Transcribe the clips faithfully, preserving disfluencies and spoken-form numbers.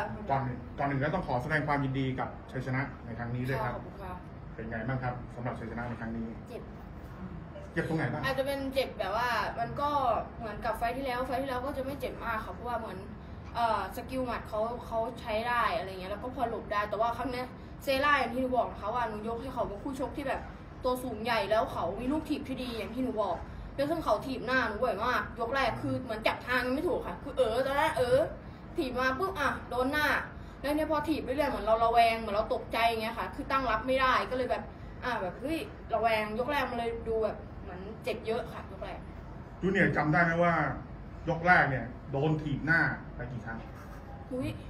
ก่อนก่อนหนึ่งก็ต้องขอแสดงความยินดีกับชัยชนะในครั้งนี้ด้วยครับเป็นไงบ้างครับสำหรับชัยชนะในครั้งนี้เจ็บเจ็บตรงไหนบ้างอาจจะเป็นเจ็บแบบว่ามันก็เหมือนกับไฟที่แล้วไฟที่แล้วก็จะไม่เจ็บมากค่ะเพราะว่าเหมือนเอ่อสกิลหมัดเขาเขาใช้ได้อะไรเงี้ยแล้วก็พอหลบได้แต่ว่าครั้งนี้เซร่าอย่างที่หนูบอกนะคะว่าหนูยกให้เขาเป็นคู่ชกที่แบบตัวสูงใหญ่แล้วเขามีลูกถีบที่ดีอย่างที่หนูบอกแล้วซึ่งเขาถีบหน้าหนูบ่อยมากยกแรกคือเหมือนจับทางไม่ถูกค่ะคือเออตอนแรกเออถีบมาปุ๊บอ่ะโดนหน้าแล้วเนี่ยพอถีบไปเรื่อยเหมือนเราระแวงเหมือนเราตกใจอย่างเงี้ยค่ะคือตั้งรับไม่ได้ก็เลยแบบอ่ะแบบเฮ้ยระแวงยกแรกมันเลยดูแบบเหมือนเจ็บเยอะค่ะยกแรกจูเนียร์จำได้ไหมว่ายกแรกเนี่ยโดนถีบหน้าไปกี่ครั้งอุ้ย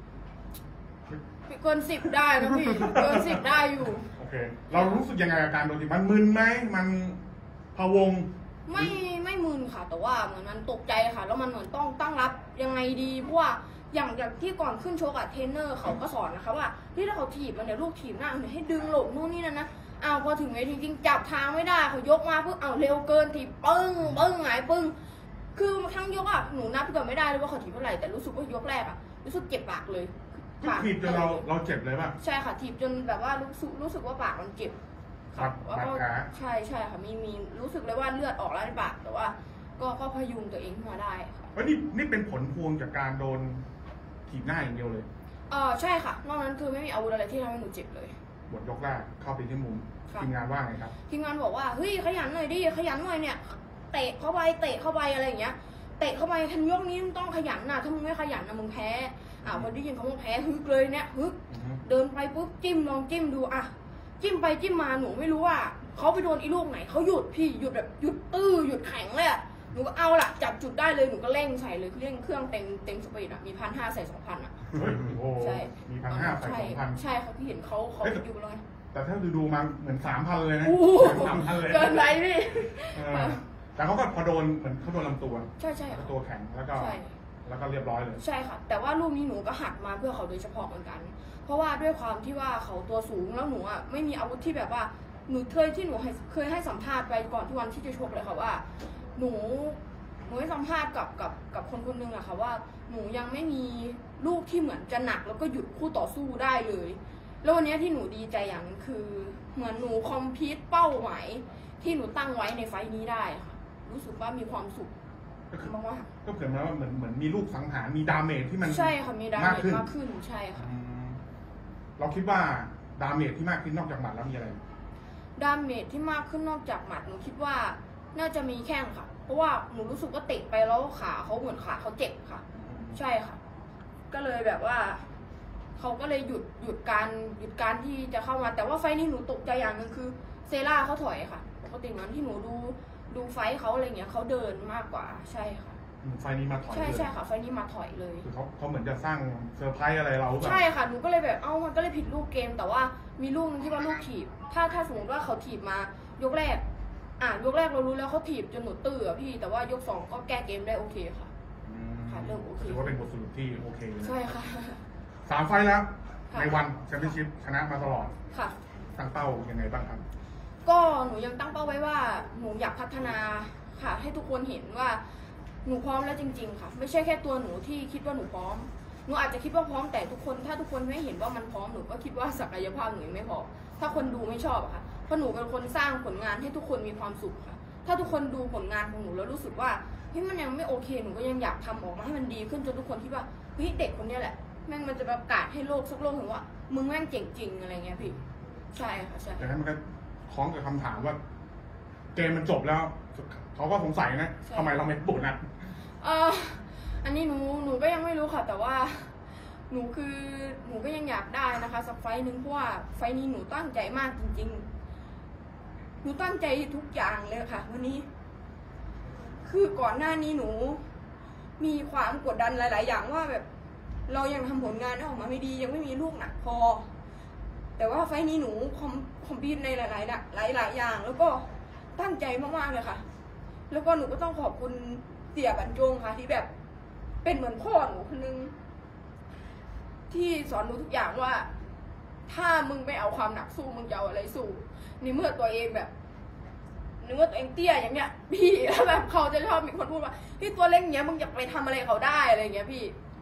เกินสิบได้นะพี่เกินสิบได้อยู่โอเคเรารู้สึกยังไงกับการโดนถีบมันมึนไหมมันพะวงไม่ไม่มึนค่ะแต่ว่าเหมือนมันตกใจค่ะแล้วมันเหมือนต้องตั้งรับยังไงดีเพราะว่าอย่างจากที่ก่อนขึ้นชกอะเทรนเนอร์เขาก็สอนนะคะว่าที่ถ้าเขาถีบมันเนี่ยลูกถีบหน้าเนี่ยให้ดึงหลบนู่นนี่นั่นนะเอาพอถึงเวทีจริงจับทางไม่ได้เขายกมาเพิ่งเอาเร็วเกินถีบปึ้งปึ้งหงายปึ้งคือทั้งยกอะหนูนับเกือบไม่ได้เลยว่าเขาถีบเท่าไหร่แต่รู้สึกว่ายกแรกอะรู้สึกเจ็บปากเลยถีบจนเราเราเจ็บเลยป่ะใช่ค่ะถีบจนแบบว่ารู้สึกรู้สึกว่าปากมันเจ็บครับแล้วก็ใช่ใช่ค่ะมีมีรู้สึกเลยว่าเลือดออกแล้วในปากแต่ว่าก็ก็พยุงตัวเองขึ้นมาได้ค่ะแล้วนี่นี่เป็นผลพวงจากการโดนถีบหน้าอย่างเดียวเลยเออใช่ค่ะนอกนั้นคือไม่มีอาวุธอะไรที่ทำให้หนูเจ็บเลยบทยกแรกเข้าไปที่มุมทีมงานว่าไงครับทีมงานบอกว่าเฮ้ยขยันหน่อยดิขยันหน่อยเนี่ยเตะเข้าไปเตะเข้าไปอะไรอย่างเงี้ยเตะเข้าไปทันยกนี้ต้องขยันนะถ้ามึงไม่ขยันนะมึงแพ้อ่าพอได้ยินเขาว่าแพ้ฮึกเลยเนี่ยฮึกเดินไปปุ๊บจิ้มลองจิ้มดูอ่ะจิ้มไปจิ้มมาหนูไม่รู้ว่าเขาไปโดนอีลูกไหนเขาหยุดพี่หยุดแบบหยุดตื้อหยุดแข็งเลยอ่ะหนูก็เอาละจับจุดได้เลยหนูก็เร่งใส่เลยเร่งเครื่องเต็มเต็มสปีดอ่ะมีพันห้าใส่สองพันอ่ะใช่มีพันห้าใส่สองพันใช่เขาพี่เห็นเขาเขาอยู่เลยแต่ถ้าดูดูมาเหมือนสามพันเลยนะสามพันเลยเกินไปพี่แต่เขาก็พอโดนเหมือนเขาโดนลำตัวใช่ใช่ตัวแข็งแล้วก็แล้วก็เรียบร้อยเลยใช่ค่ะแต่ว่าลูกนี้หนูก็หักมาเพื่อเขาโดยเฉพาะเหมือนกันเพราะว่าด้วยความที่ว่าเขาตัวสูงแล้วหนูอ่ะไม่มีอาวุธที่แบบว่าหนูเคยที่หนูเคยให้สัมภาษณ์ไปก่อนที่วันที่จะชกเลยค่ะว่าหนูหนูให้สัมภาษณ์กับกับกับคนคนนึงอะค่ะว่าหนูยังไม่มีลูกที่เหมือนจะหนักแล้วก็หยุดคู่ต่อสู้ได้เลยแล้ววันนี้ที่หนูดีใจอย่างนึงคือเหมือนหนูคอมพิวต์เป้าหมายที่หนูตั้งไว้ในไฟล์นี้ได้ค่ะรู้สึกว่ามีความสุขมากว่าก็เกิดมาว่าเหมือนเหมือนมีลูกสังหารมีดาเมจที่มันใช่ค่ะมีดาเมจมากขึ้นใช่ค่ะเราคิดว่าดาเมจที่มากขึ้นนอกจากหมัดแล้วมีอะไรดาเมจที่มากขึ้นนอกจากหมัดหนูคิดว่าน่าจะมีแข้งค่ะเพราะว่าหนูรู้สึกว่าเตะไปแล้วขาเขาเหมือนขาเขาเจ็บค่ะใช่ค่ะก็เลยแบบว่าเขาก็เลยหยุดหยุดการหยุดการที่จะเข้ามาแต่ว่าไฟนี้หนูตกใจอย่างหนึ่งคือเซร่าเขาถอยค่ะปกตินั้นที่หนูดูดูไฟเขาอะไรเงี้ยเขาเดินมากกว่าใช่ค่ะไฟนี้มาถอยใช่ใช่ค่ะไฟนี้มาถอยเลยคือเขาเขาเหมือนจะสร้างเซอร์ไพรส์อะไรเราใช่ค่ะหนูก็เลยแบบเอ้ามันก็เลยผิดลูกเกมแต่ว่ามีลูกนึงที่ว่าลูกถีบถ้าถ้าสมมติว่าเขาถีบมายกแรกอ่ะยกแรกเรารู้แล้วเขาถีบจนหนูตื้อพี่แต่ว่ายกสองก็แก้เกมได้โอเคค่ะค่ะเริ่มโอเคถือว่าเป็นบทสรุปที่โอเคใช่ค่ะสามไฟแล้วในวันแชมเปี้ยนชิพชนะมาตลอดค่ะตั้งเป้ายังไงบ้างครับก็หนูยังตั้งเป้าไว้ว่าหนูอยากพัฒนาค่ะให้ทุกคนเห็นว่าหนูพร้อมแล้วจริงๆค่ะไม่ใช่แค่ตัวหนูที่คิดว่าหนูพร้อมหนูอาจจะคิดว่าพร้อมแต่ทุกคนถ้าทุกคนไม่เห็นว่ามันพร้อมหนูก็คิดว่าศักยภาพหนูไม่พอถ้าคนดูไม่ชอบค่ะเพราะหนูเป็นคนสร้างผลงานให้ทุกคนมีความสุขค่ะถ้าทุกคนดูผลงานของหนูแล้วรู้สึกว่าเฮ้ยมันยังไม่โอเคหนูก็ยังอยากทำออกมาให้มันดีขึ้นจนทุกคนคิดว่าเฮ้ยเด็กคนนี้แหละแม่งมันจะประกาศให้โลกสักโลกถึงว่ามึงแม่งเจ๋งจริงอะไรเงี้ยพี่ใช่ค่ะใช่แต่นั้นมันก็คล้องกับคำถามว่าเกมมันจบแล้วเขาก็สงสัยนะทำไมเราไม่บุกนัดเอออันนี้หนูหนูก็ยังไม่รู้ค่ะแต่ว่าหนูคือหนูก็ยังอยากได้นะคะสักไฟนึงเพราะว่าไฟนี้หนูตั้งใจมากจริงๆหนูตั้งใจทุกอย่างเลยค่ะวันนี้คือก่อนหน้านี้หนูมีความกดดันหลายๆอย่างว่าแบบเรายังทำผลงานออกมาไม่ดียังไม่มีลูกหนักพอแต่ว่าไฟนี้หนูคอมคอมพิวต์ในหลายๆหลายๆอย่างแล้วก็ตั้งใจมากๆเลยค่ะแล้วก็หนูก็ต้องขอบคุณเสี่ยบรรจงค่ะที่แบบเป็นเหมือนพ่อหนูคนนึงที่สอนหนูทุกอย่างว่าถ้ามึงไม่เอาความหนักสู้มึงจะเอาอะไรสู้ในเมื่อตัวเองแบบในเมื่อตัวเองเตี้ยอย่างเงี้ยพี่แล้วแบบเขาจะชอบมีคนพูดว่าพี่ตัวเล็กเงี้ยมึงอยากไปทำอะไรเขาได้อะไรเงี้ยพี่พอ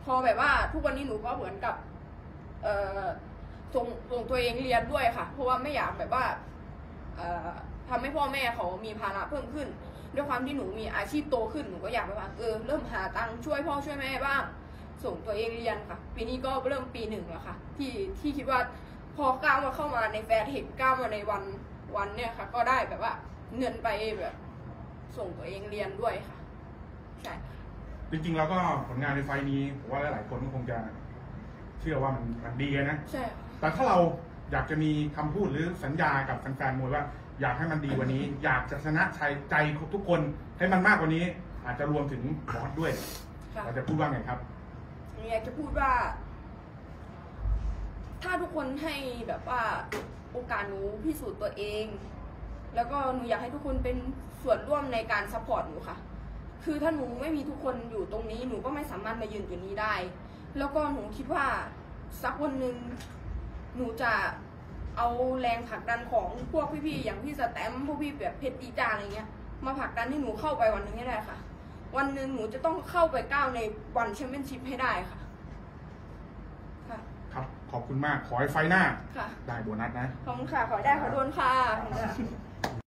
อแบบว่าทุกวันนี้หนูก็เหมือนกับ เอ่อส่งส่งตัวเองเรียนด้วยค่ะ เพราะว่าไม่อยากแบบว่าเอ่อทำให้พ่อแม่เขามีภาระเพิ่มขึ้นด้วยความที่หนูมีอาชีพโตขึ้นหนูก็อยากแบบว่าเออเริ่มหาตังค์ช่วยพ่อช่วยแม่บ้างส่งตัวเองเรียนค่ะปีนี้ก็เริ่มปีหนึ่งแล้วค่ะที่ที่คิดว่าพอก้าวมาเข้ามาในแฟร์เทคก้าวมาในวันวันเนี่ยค่ะ ก็ได้แบบว่าเงินไปแบบ ส่งตัวเองเรียนด้วยค่ะใช่จริงๆแล้วก็ผลงานในไฟล์นี้ผมว่าหลายๆคนก็คงจะเชื่อว่ามันมันดีนะใช่แต่ถ้าเราอยากจะมีคำพูดหรือสัญญากับแฟนๆมวยว่าอยากให้มันดีกว่านี้ อยากจะชนะใจใจทุกคนให้มันมากกว่านี้ อาจจะรวมถึงบอสด้วยเราจะพูดว่าไงครับอยากจะพูดว่า ถ้าทุกคนให้แบบว่าโอกาสหนูพิสูจน์ตัวเอง แล้วก็หนูอยากให้ทุกคนเป็นส่วนร่วมในการซัพพอร์ตหนูค่ะคือถ้าหนูไม่มีทุกคนอยู่ตรงนี้หนูก็ไม่สามารถมายืนจุดนี้ได้ แล้วก็หนูคิดว่าสักวันหนึ่งหนูจะเอาแรงผลักดันของพวกพี่ๆอย่างพี่สแตมป์พวกพี่แบบเพชรดีจาอะไรเงี้ยมาผลักดันให้หนูเข้าไปวันหนึ่งให้ได้ค่ะวันหนึ่งหนูจะต้องเข้าไปก้าวในวันแชมเปี้ยนชิพให้ได้ค่ะค่ะครับขอบคุณมากขอให้ไฟหน้าค่ะได้โบนัสนะขอบคุณค่ะขอได้ขอโดนค่ะ